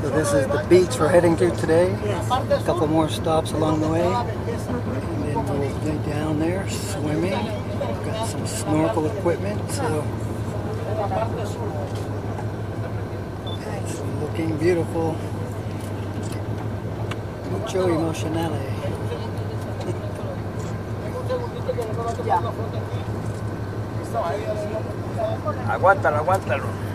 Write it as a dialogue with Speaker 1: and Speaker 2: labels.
Speaker 1: So this is the beach we're heading to today. A couple more stops along the way. And then we'll be down there swimming. Got some snorkel equipment, so it's looking beautiful. Mucho emocionale.
Speaker 2: Aguántalo, aguántalo.